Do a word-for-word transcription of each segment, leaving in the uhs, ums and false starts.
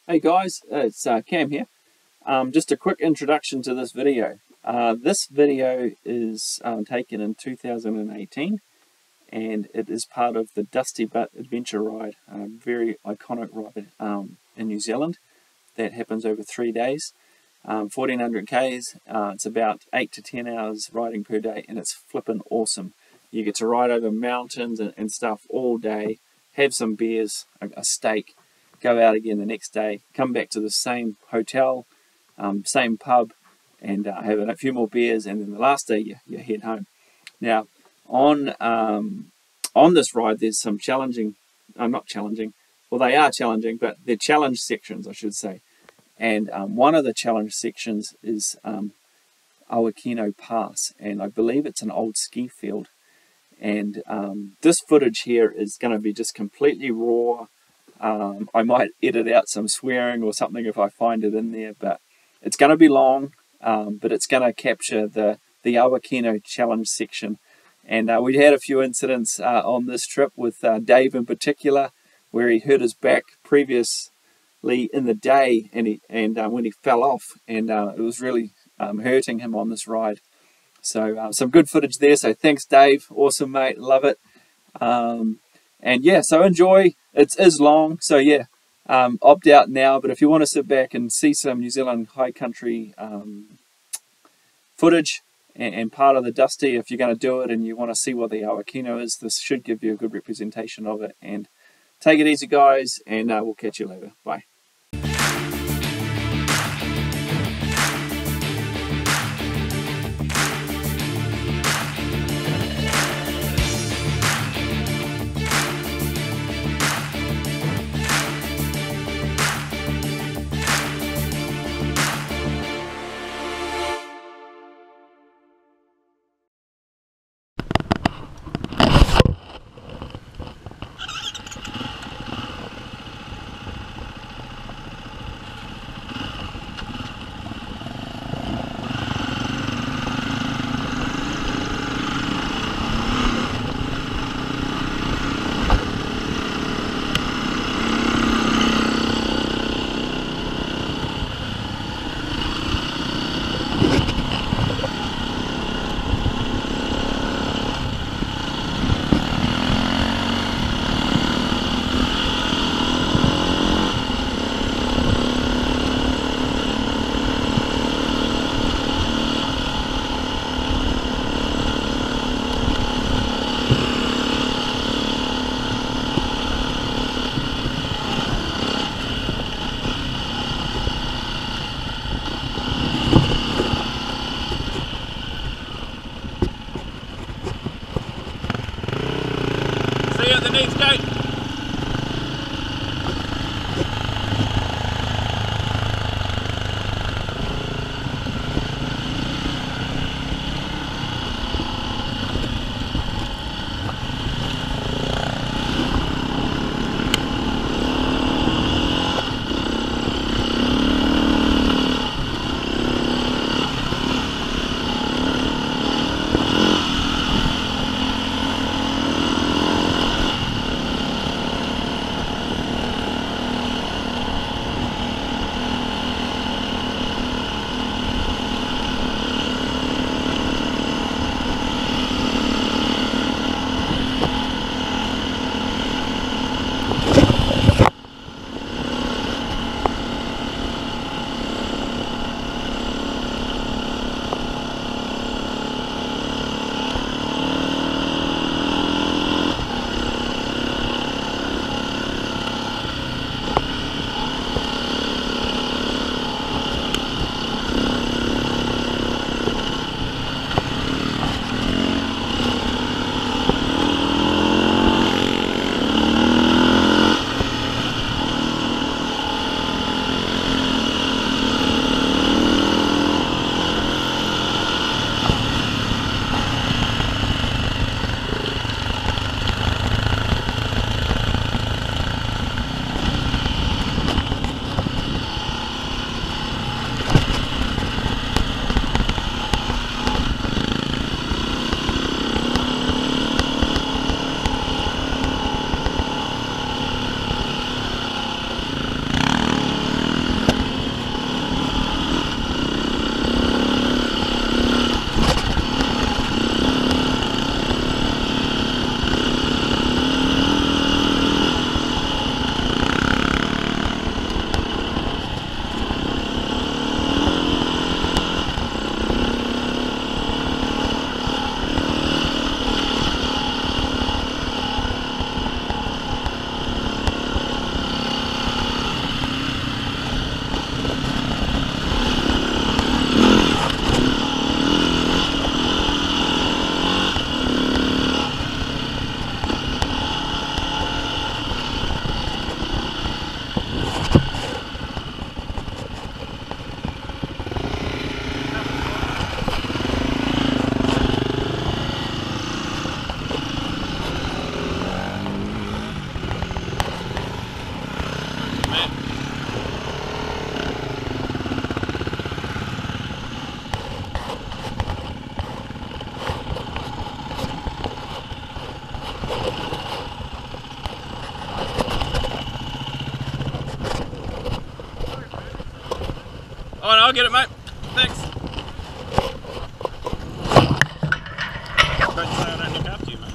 Hey guys, it's uh, Cam here. Um, just a quick introduction to this video. Uh, this video is um, taken in two thousand eighteen and it is part of the Dusty Butt Adventure Ride, a very iconic ride um, in New Zealand that happens over three days, um, fourteen hundred Ks. Uh, it's about eight to ten hours riding per day and it's flippin' awesome. You get to ride over mountains and, and stuff all day, have some beers, a, a steak, go out again the next day, come back to the same hotel, um, same pub, and uh, have a few more beers, and then the last day you, you head home. Now, on um, on this ride, there's some challenging, uh, not challenging, well they are challenging, but they're challenge sections, I should say. And um, one of the challenge sections is um, Awakino Pass, and I believe it's an old ski field. And um, this footage here is going to be just completely raw. Um, I might edit out some swearing or something if I find it in there, but it's going to be long, um, but it's going to capture the, the Awakino challenge section. And uh, we had a few incidents uh, on this trip with uh, Dave in particular, where he hurt his back previously in the day, and, he, and uh, when he fell off, and uh, it was really um, hurting him on this ride. So uh, some good footage there, so thanks Dave, awesome mate, love it. Um, and yeah, so enjoy. It is long, so yeah, um, opt out now, but if you want to sit back and see some New Zealand high country um, footage and, and part of the Dusty, if you're going to do it and you want to see what the Awakino is, this should give you a good representation of it. And take it easy guys, and uh, we'll catch you later. Bye. Alright, I'll get it, mate. Thanks. Great to say I don't look after you, mate.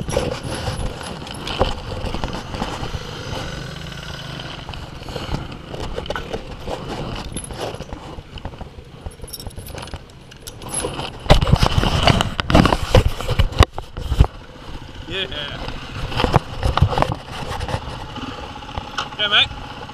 Yeah. Okay, mate.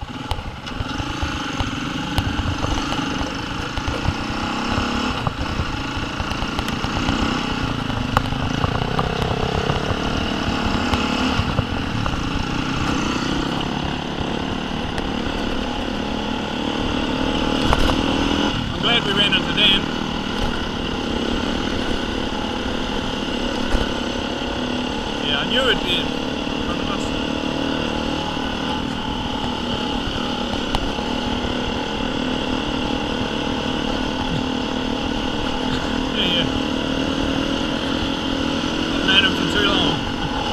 I'm glad we ran into Dan. Yeah, I knew it'd be in front of us. Yeah, yeah. I've known him for too long.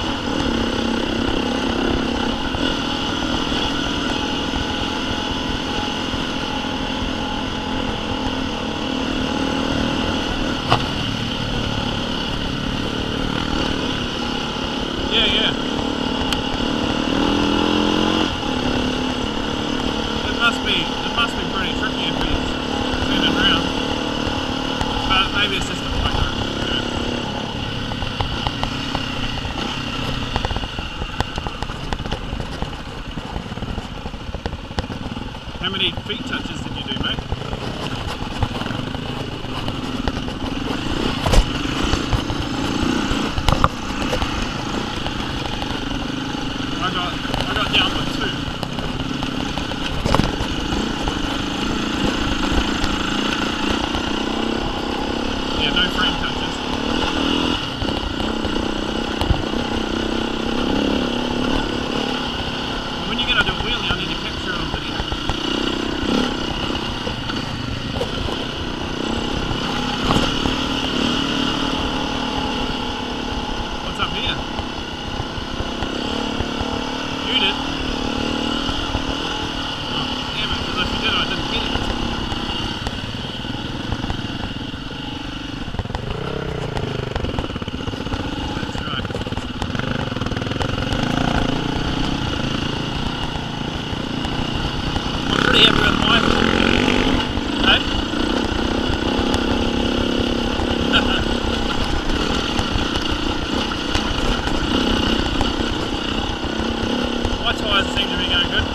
Yeah, yeah. It must be, it must be pretty tricky if he's turning around. But maybe it's just a micro. Yeah. How many feet touches did you do, mate? I got, I got down with two. Yeah, no frame touches. And when you're going to do a wheelie, I need to capture it on video. What's up here? You did. Oh, damn it, because if you did it, I didn't get it. That's right. I'm pretty happy with my hey? My tyres seem to be going good.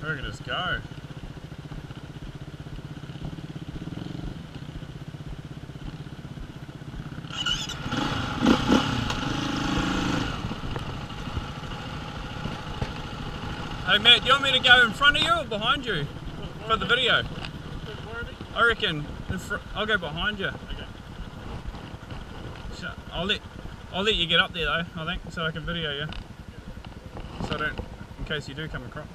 We can just go. Hey Matt, do you want me to go in front of you or behind you for the video? I reckon in fr I'll go behind you. Okay. So I'll let I'll let you get up there though, I think, so I can video you. So I don't, in case you do come across.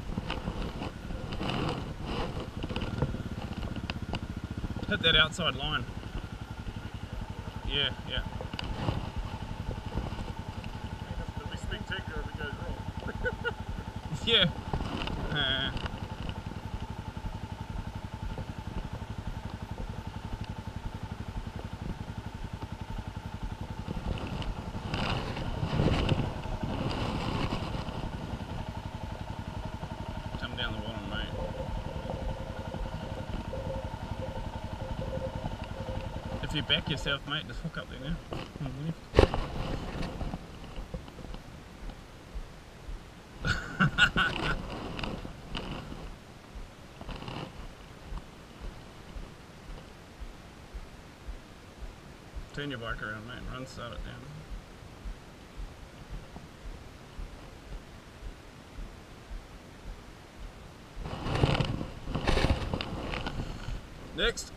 Hit that outside line. Yeah, yeah. It'll be spectacular if it goes wrong. Yeah. Uh, come down the bottom, mate. If you back yourself, mate, just hook up there now. Turn your bike around, mate, and run, start it down. Next!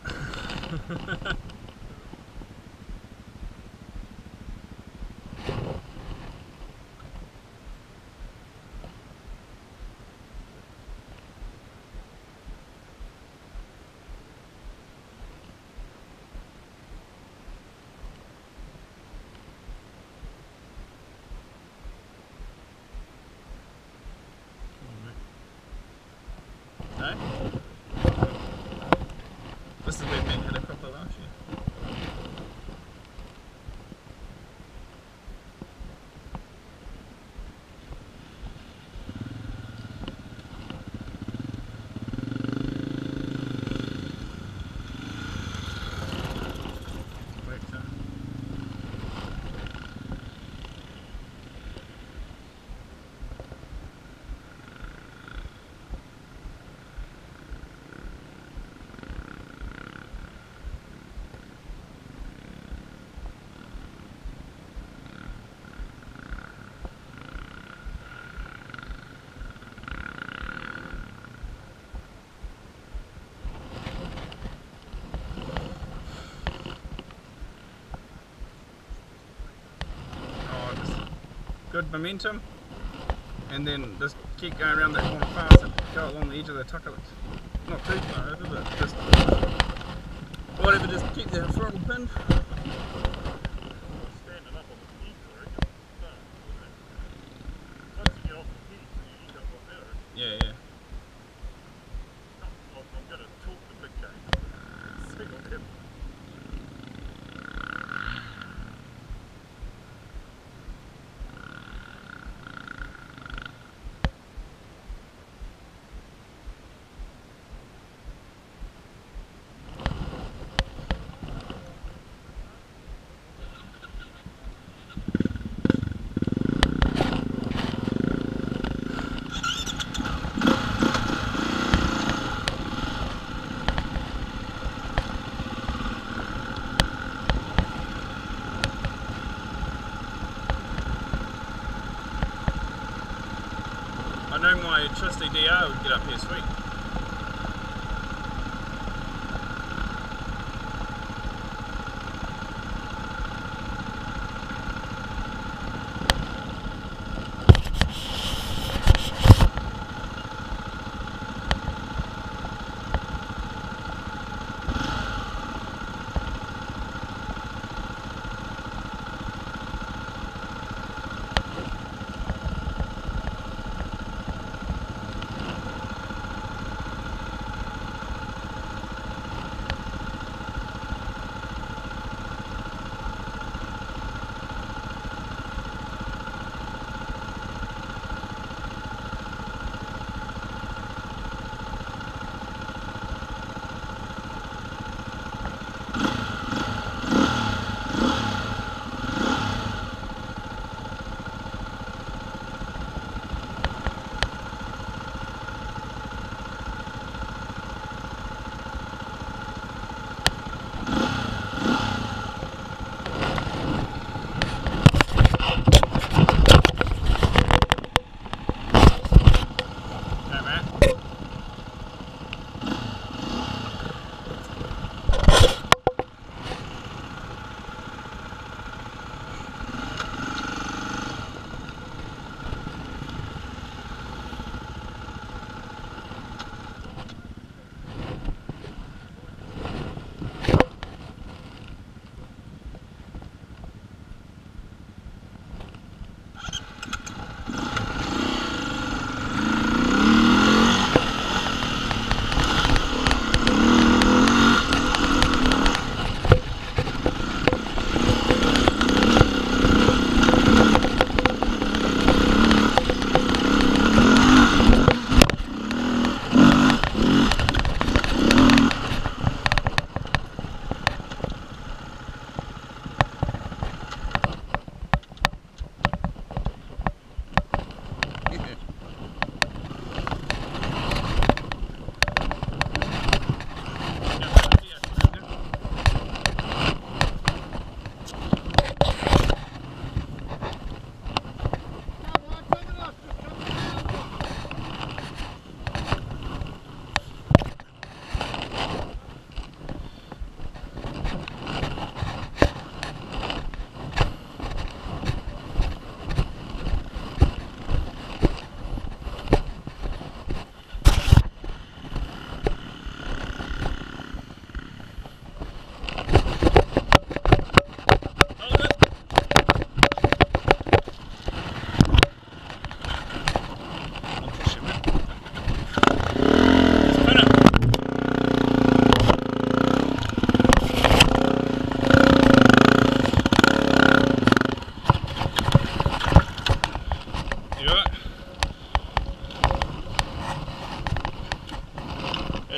No? This is where men had a cropper last year. Good momentum, and then just keep going around that corner fast and go along the edge of the tuckerlets. Not too far over, but just whatever, just keep the throttle pinned. Standing up on the peak, I reckon. No, once you get off the peak, you end up on better. Yeah, yeah. I'm, I'm going to talk the big game. Single him. I know my trusty D R would get up here sweet.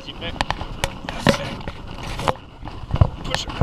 Sit back. Push it.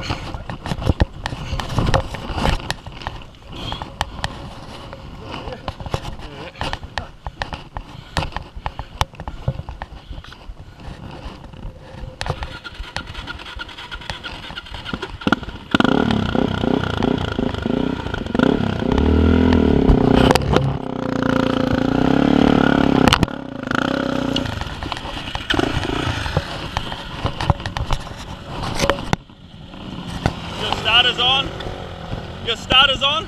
Starter's on. Your starter's on.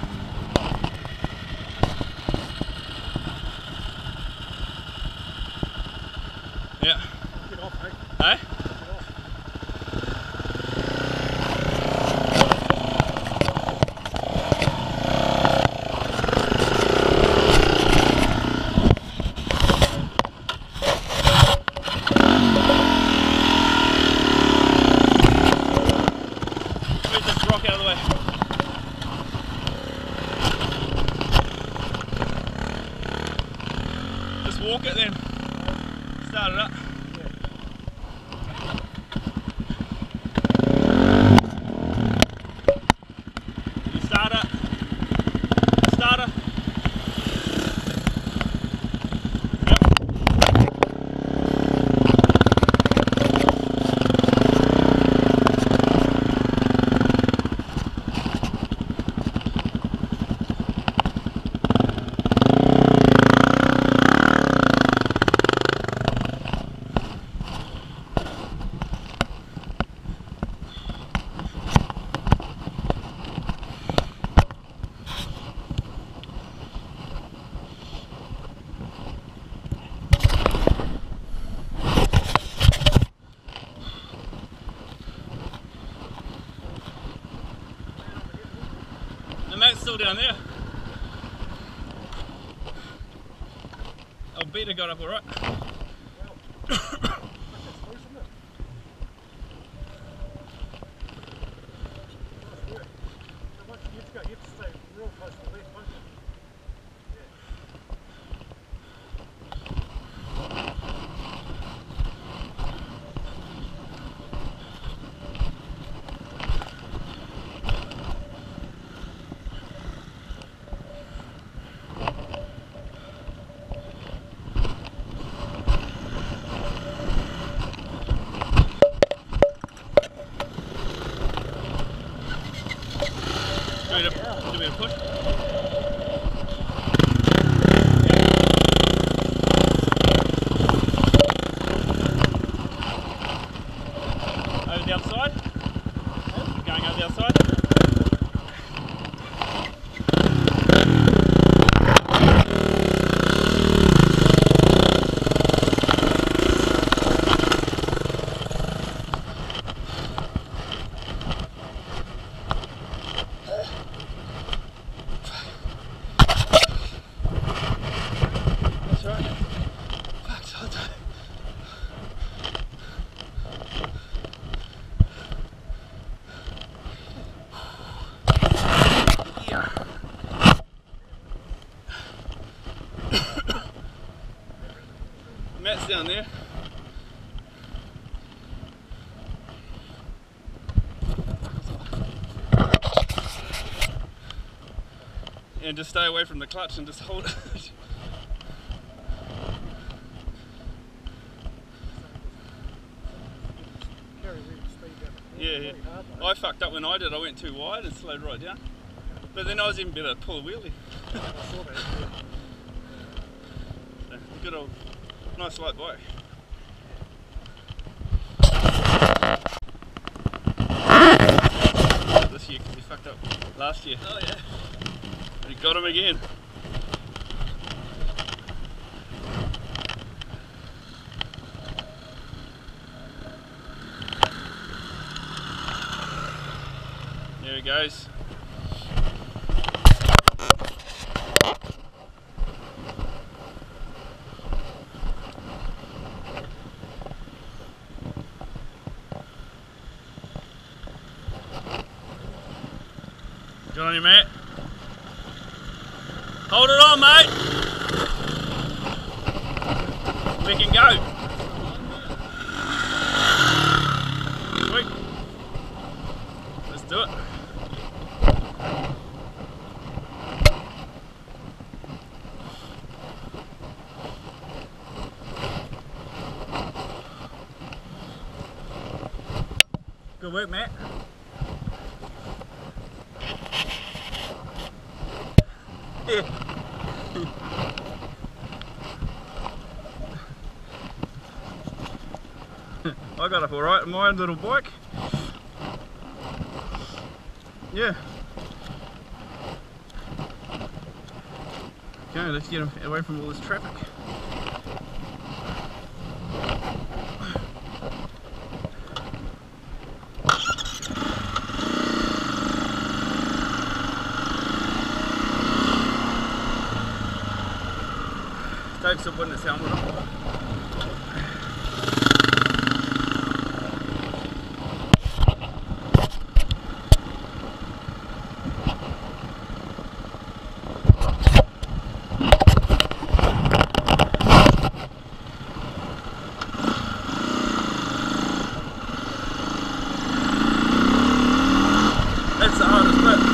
Yeah. Get off, mate. Hey? Move this rock out of the way. Just walk it then. Start it up. You start it. Starter. Yep. The mat's still down there. Oh, Beta got up alright. You have to stay real close to the left, won't you? Do we have a, do we have a push? Over the other side? Going over the other side? That's right. Fuck, so tight. Yeah. Matt's down there. And just stay away from the clutch and just hold it. Carry real speed down the Yeah, corner, yeah. really hard, mate. I fucked up when I did. I went too wide and slowed right down. But then I was even better to pull a wheelie. I saw that. So, good old, nice light bike. This year because he fucked up last year. Oh yeah. But he got him again. There he goes. Good on you, mate. Hold it on, mate. We can go. Good work, Matt. Yeah. I got up alright on my little bike. Yeah. Okay, let's get away from all this traffic. Dave's still putting his helmet on. That's the hardest bit.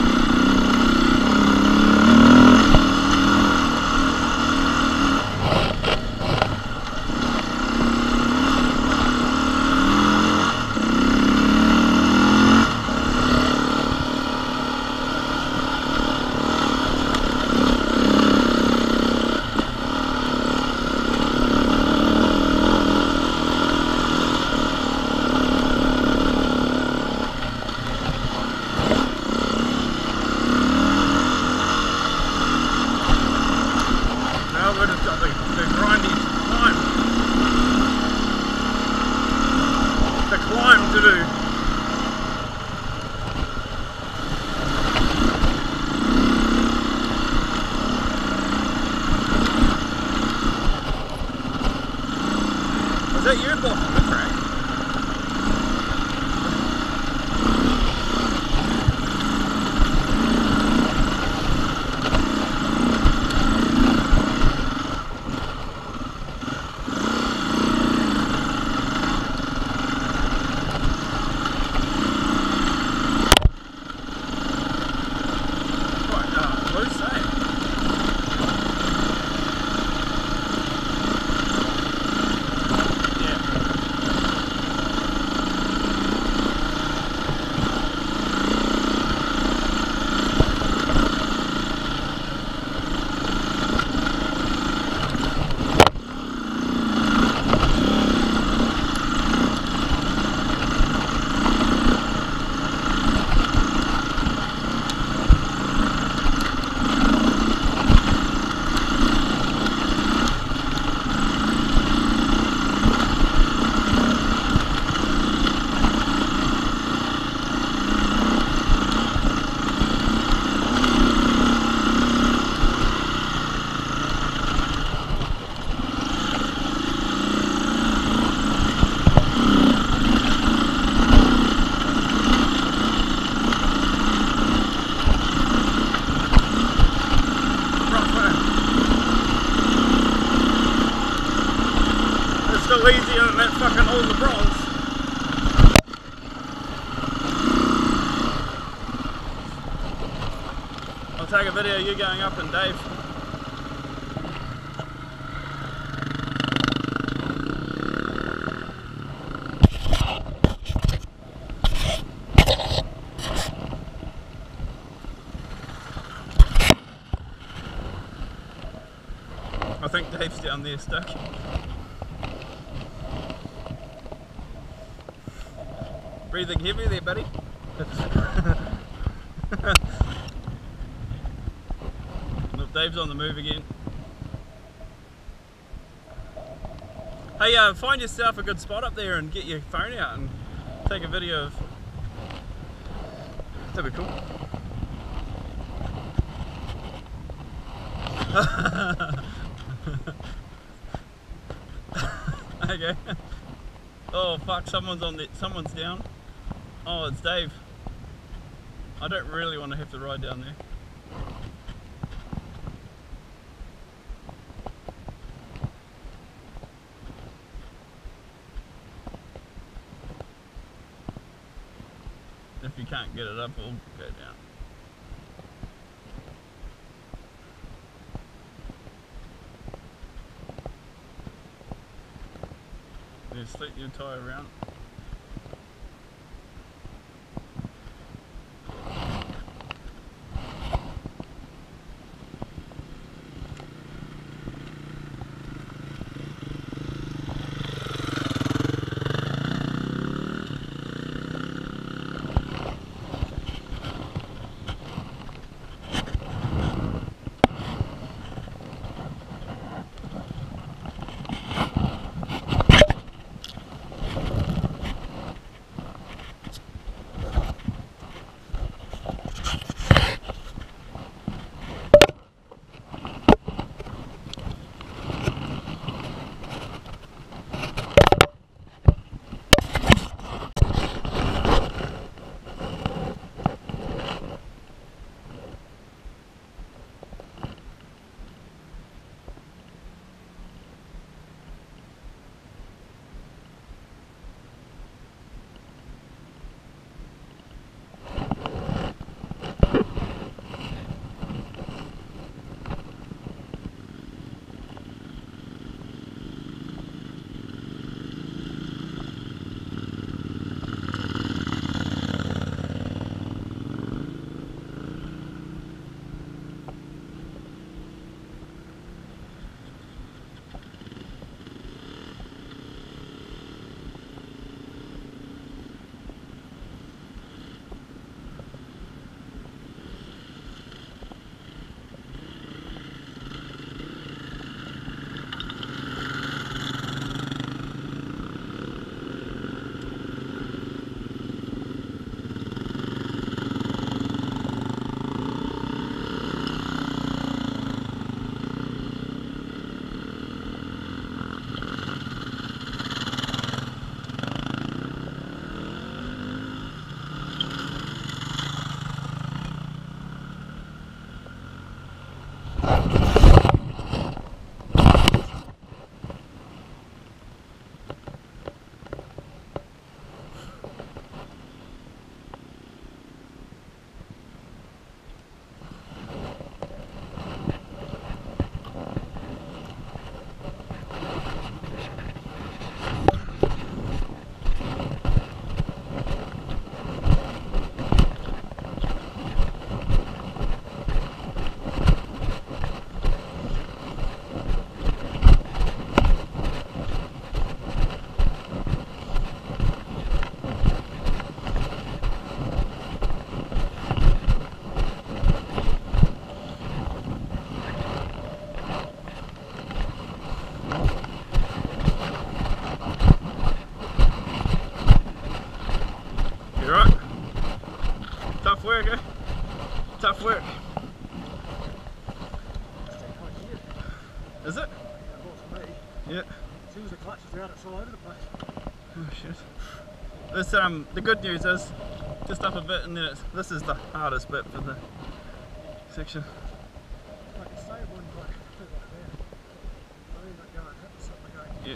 We've just got the, the grindy climb. The climb to do. Was that you blocking the track? Still easier than that fucking all the bronze. I'll take a video of you going up and Dave. I think Dave's down there stuck. Breathing heavy there, buddy. Look, Dave's on the move again. Hey, uh, find yourself a good spot up there and get your phone out and take a video of. That'd be cool. Okay. Oh fuck! Someone's on the. Someone's down. Oh, it's Dave. I don't really want to have to ride down there. If you can't get it up, we'll go down. Just slip your tyre around. work. Stick right here. Is it? Yeah, well, for me. Yeah. As soon as the clutch is out, it's all over the place. Oh shit. This um the good news is just up a bit and then it's this is the hardest bit for the section. I can stay one like two like there. I end up going hit something again. Yeah.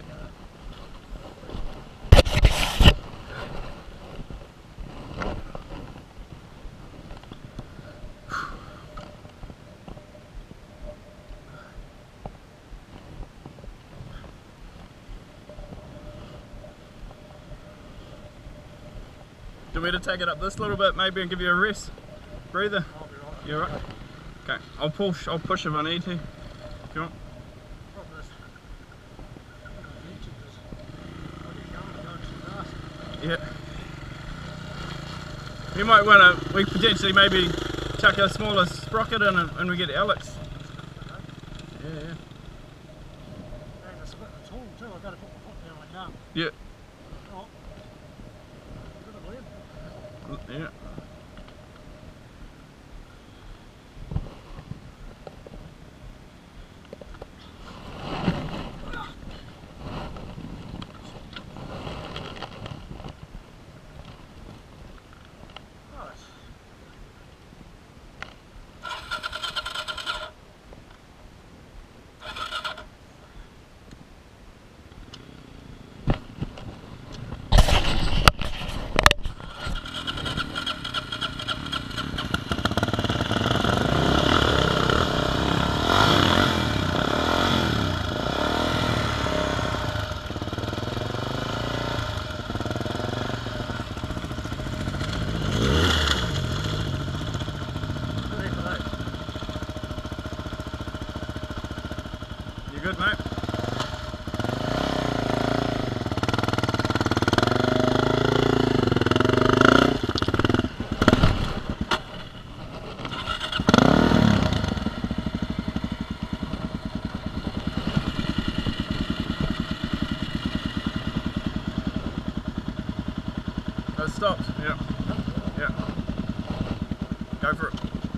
Do we to take it up this little bit maybe and give you a rest? Breather? I'll be right. You alright? Okay, I'll push, I'll push if I need to. If you want. Problem is, I'm not reaching because I get going and going too fast. Yeah. You might want to, we potentially maybe chuck a smaller sprocket in and, and we get Alex. Yeah, yeah. And it's a bit of a tool too, I've got to put my foot down like that. Yeah. Oh. Bit of lead. Yeah. Nice. Ready for that. You good, mate? Oh, it stopped. Yeah. Yeah. Go for it.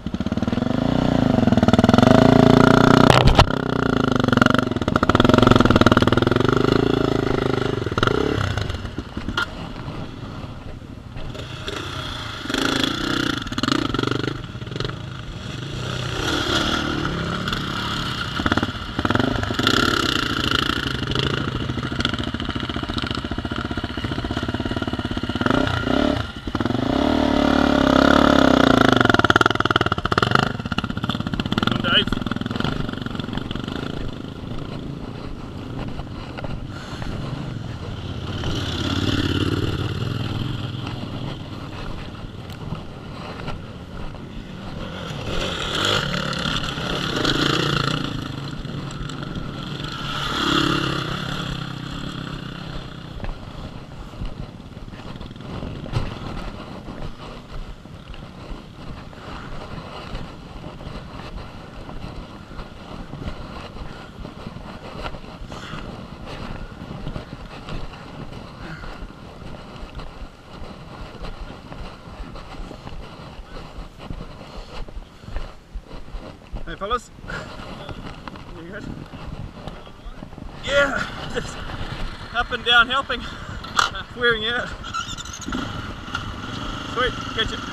Hey fellas, you good? Yeah, just up and down helping, wearing you out. Sweet, catch it.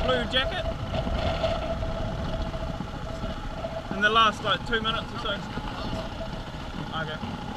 blue jacket? In the last like two minutes or so? Okay.